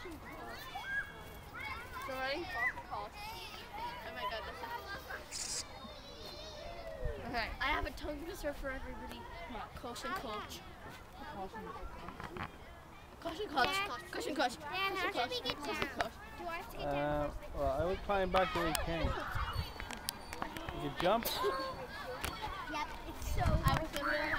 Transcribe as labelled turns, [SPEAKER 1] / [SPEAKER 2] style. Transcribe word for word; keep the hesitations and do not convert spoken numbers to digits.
[SPEAKER 1] So ready? Oh my god, this is... Okay. I have a tongue twister for everybody. Caution coach. Caution coach. Caution coach.
[SPEAKER 2] Dan, how should we get down? Do I have to get down?
[SPEAKER 3] Uh, well, I would climb back the way you can. You can jump.
[SPEAKER 2] Yep, it's so.
[SPEAKER 1] I was gonna